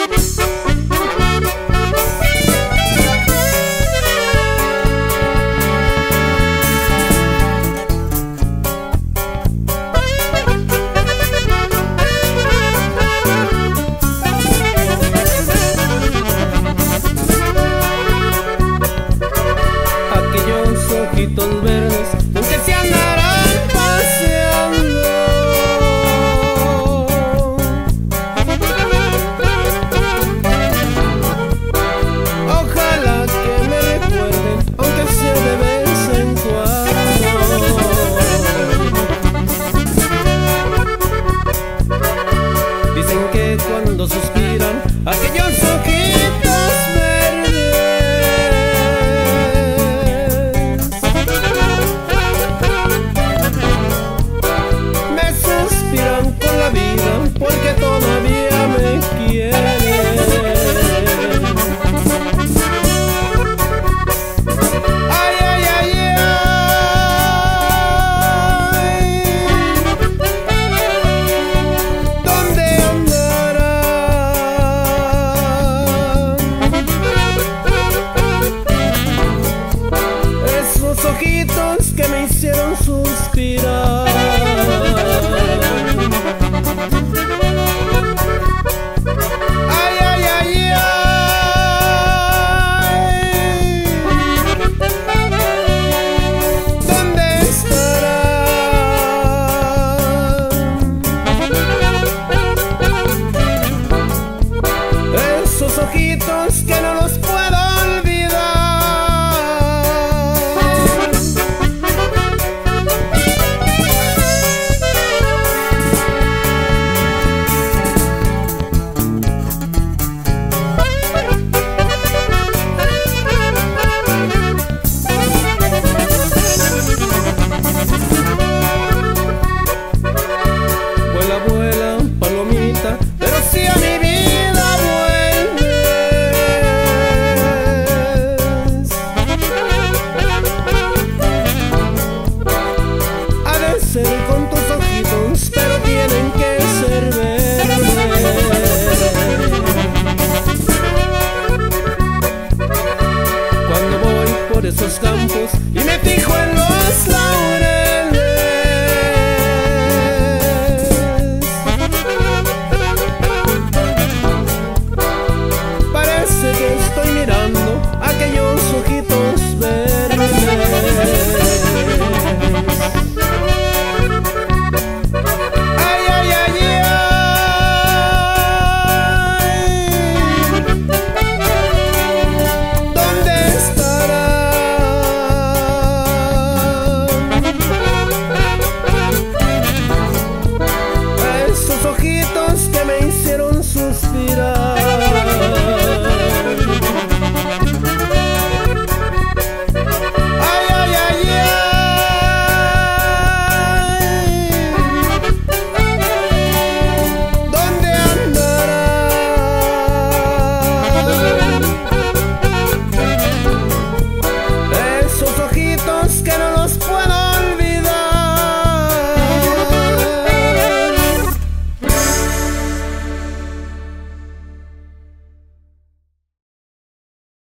Ojitos verdes, aunque se andarán paseando. Ojalá que me recuerden, aunque sea de vez en cuando. Dicen que cuando suspiran aquellos ojitos verdes porque todavía me quiere. Ay, ay, ay, ay. ¿Dónde andará? Esos ojitos que me hicieron suspirar. Ojitos